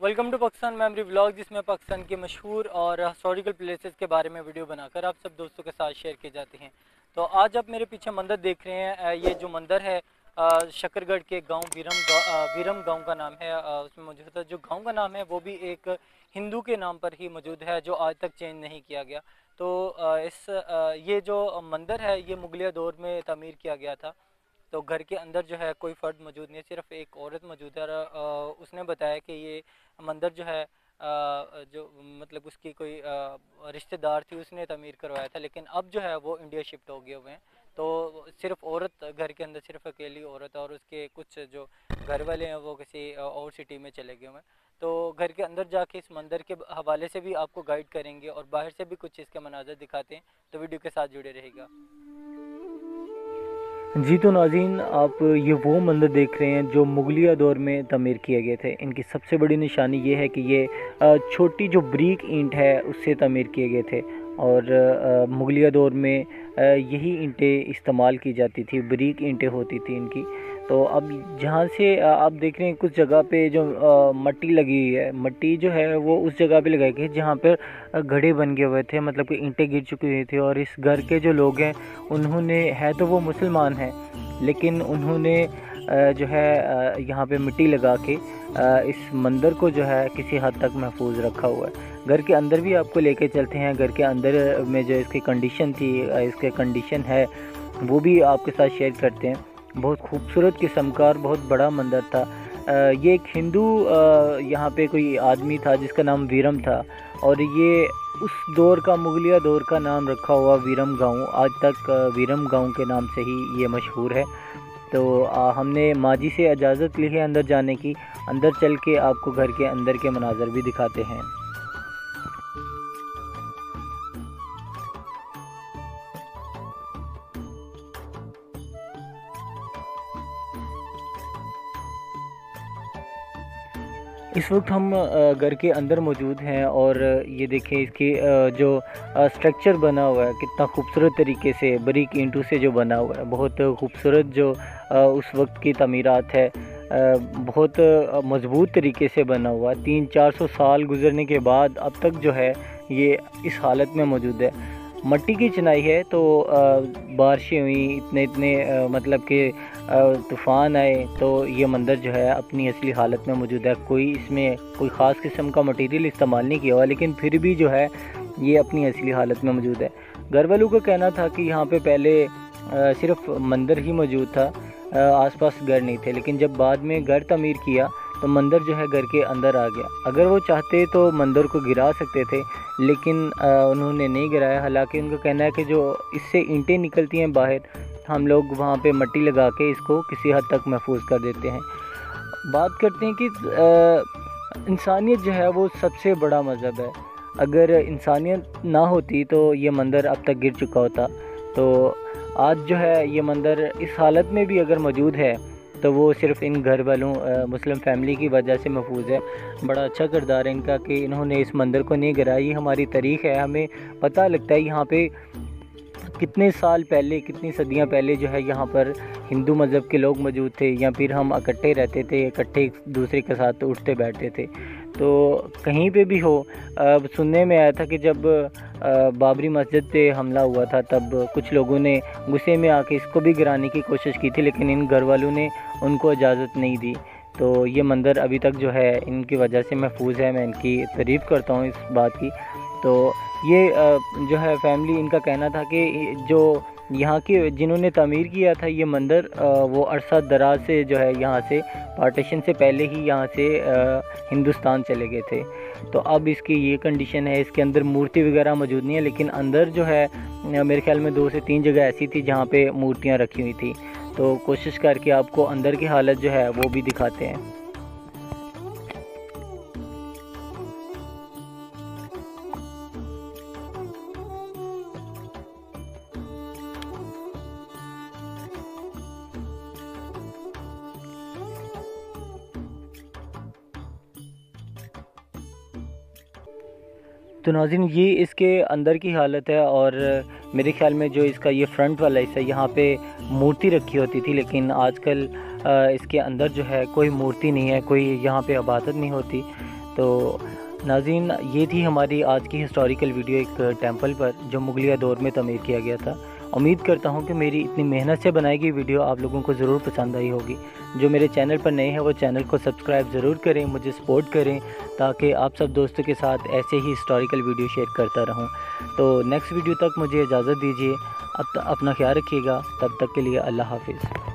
Welcome to Pakistan memory vlog, जिसमें पाकिस्तान के मशहूर और हिस्टोरिकल प्लेसेस के बारे में वीडियो बनाकर आप सब दोस्तों के साथ शेयर किए जाते हैं। तो आज आप मेरे पीछे मंदिर देख रहे हैं। ये जो मंदिर है शकरगढ़ के गांव वीरम गांव का नाम है। उसमें मौजूद है जो गांव का नाम है वो भी एक हिंदू के नाम पर ही मौजूद है, जो आज तक चेंज नहीं किया गया। तो ये जो मंदिर है ये मुगलिया दौर में तामीर किया गया था। तो घर के अंदर जो है कोई फ़र्द मौजूद नहीं है, सिर्फ एक औरत मौजूद है। उसने बताया कि ये मंदिर जो है जो मतलब उसकी कोई रिश्तेदार थी, उसने तमीर करवाया था, लेकिन अब जो है वो इंडिया शिफ्ट हो गए हुए हैं। तो सिर्फ औरत घर के अंदर, सिर्फ अकेली औरत, और उसके कुछ जो घर वाले हैं वो किसी और सिटी में चले गए हुए हैं। तो घर के अंदर जाके इस मंदिर के हवाले से भी आपको गाइड करेंगे और बाहर से भी कुछ इसके मनाज़र दिखाते हैं। तो वीडियो के साथ जुड़े रहेगा। जी तो नाज़रीन, आप ये वो मंदिर देख रहे हैं जो मुगलिया दौर में तमीर किए गए थे। इनकी सबसे बड़ी निशानी ये है कि ये छोटी जो ब्रीक ईंट है उससे तमीर किए गए थे, और मुगलिया दौर में यही ईंटें इस्तेमाल की जाती थी, ब्रीक ईंटें होती थी इनकी। तो अब जहाँ से आप देख रहे हैं कुछ जगह पे जो मट्टी लगी हुई है, मट्टी जो है वो उस जगह पे लगाई गई जहाँ पर घड़े बन गए हुए थे, मतलब कि ईंटें गिर चुकी हुई थी। और इस घर के जो लोग हैं उन्होंने, है तो वो मुसलमान हैं, लेकिन उन्होंने जो है यहाँ पे मिट्टी लगा के इस मंदिर को जो है किसी हद तक महफूज रखा हुआ है। घर के अंदर भी आपको लेके चलते हैं। घर के अंदर में जो इसकी कंडीशन थी, इसके कंडीशन है, वो भी आपके साथ शेयर करते हैं। बहुत खूबसूरत किस्म का और बहुत बड़ा मंदिर था। ये एक हिंदू यहाँ पे कोई आदमी था जिसका नाम वीरम था, और ये उस दौर का, मुगलिया दौर का नाम रखा हुआ वीरम गांव आज तक वीरम गांव के नाम से ही ये मशहूर है। तो हमने माजी से इजाज़त ली है अंदर जाने की। अंदर चल के आपको घर के अंदर के मनाज़र भी दिखाते हैं। इस वक्त हम घर के अंदर मौजूद हैं, और ये देखें इसकी जो स्ट्रक्चर बना हुआ है कितना खूबसूरत तरीके से, बारीक ईंटों से जो बना हुआ है, बहुत खूबसूरत जो उस वक्त की तमीरात है, बहुत मज़बूत तरीके से बना हुआ है। 300-400 साल गुजरने के बाद अब तक जो है ये इस हालत में मौजूद है। मट्टी की चिनाई है, तो बारिशें हुई, इतने मतलब कि तूफ़ान आए, तो ये मंदिर जो है अपनी असली हालत में मौजूद है। कोई इसमें कोई ख़ास किस्म का मटेरियल इस्तेमाल नहीं किया हुआ, लेकिन फिर भी जो है ये अपनी असली हालत में मौजूद है। घर वालों का कहना था कि यहाँ पे पहले सिर्फ मंदिर ही मौजूद था, आसपास घर नहीं थे, लेकिन जब बाद में घर तमीर किया तो मंदिर जो है घर के अंदर आ गया। अगर वो चाहते तो मंदिर को गिरा सकते थे, लेकिन उन्होंने नहीं गिराया। हालांकि उनका कहना है कि जो इससे ईंटें निकलती हैं बाहर, हम लोग वहाँ पे मट्टी लगा के इसको किसी हद तक महफूज कर देते हैं। बात करते हैं कि इंसानियत जो है वो सबसे बड़ा मज़हब है। अगर इंसानियत ना होती तो ये मंदिर अब तक गिर चुका होता। तो आज जो है ये मंदिर इस हालत में भी अगर मौजूद है तो वो सिर्फ़ इन घर वालों मुस्लिम फैमिली की वजह से महफूज है। बड़ा अच्छा किरदार है इनका कि इन्होंने इस मंदिर को नहीं गिराया। ये हमारी तारीख़ है, हमें पता लगता है यहाँ पे कितने साल पहले, कितनी सदियाँ पहले जो है यहाँ पर हिंदू मज़हब के लोग मौजूद थे, या फिर हम इकट्ठे रहते थे, इकट्ठे एक दूसरे के साथ उठते बैठते थे। तो कहीं पे भी हो, सुनने में आया था कि जब बाबरी मस्जिद पे हमला हुआ था तब कुछ लोगों ने गुस्से में आके इसको भी गिराने की कोशिश की थी, लेकिन इन घर वालों ने उनको इजाज़त नहीं दी। तो ये मंदिर अभी तक जो है इनकी वजह से महफूज है। मैं इनकी तारीफ़ करता हूँ इस बात की। तो ये जो है फैमिली, इनका कहना था कि जो यहाँ के जिन्होंने तमीर किया था ये मंदिर, वो अरसा दराज से जो है यहाँ से पार्टीशन से पहले ही यहाँ से हिंदुस्तान चले गए थे। तो अब इसकी ये कंडीशन है, इसके अंदर मूर्ति वगैरह मौजूद नहीं है, लेकिन अंदर जो है मेरे ख्याल में 2 से 3 जगह ऐसी थी जहाँ पे मूर्तियाँ रखी हुई थी। तो कोशिश करके आपको अंदर की हालत जो है वो भी दिखाते हैं। तो नाज़रीन, ये इसके अंदर की हालत है, और मेरे ख़्याल में जो इसका ये फ्रंट वाला हिस्सा, यहाँ पे मूर्ति रखी होती थी, लेकिन आजकल इसके अंदर जो है कोई मूर्ति नहीं है, कोई यहाँ पे इबादत नहीं होती। तो नाज़रीन, ये थी हमारी आज की हिस्टोरिकल वीडियो एक टेंपल पर जो मुगलिया दौर में तमीर किया गया था। उम्मीद करता हूँ कि मेरी इतनी मेहनत से बनाई गई वीडियो आप लोगों को ज़रूर पसंद आई होगी। जो मेरे चैनल पर नए हैं वो चैनल को सब्सक्राइब ज़रूर करें, मुझे सपोर्ट करें, ताकि आप सब दोस्तों के साथ ऐसे ही हिस्टोरिकल वीडियो शेयर करता रहूँ। तो नेक्स्ट वीडियो तक मुझे इजाज़त दीजिए। अब अपना ख्याल रखिएगा। तब तक के लिए अल्लाह हाफिज़।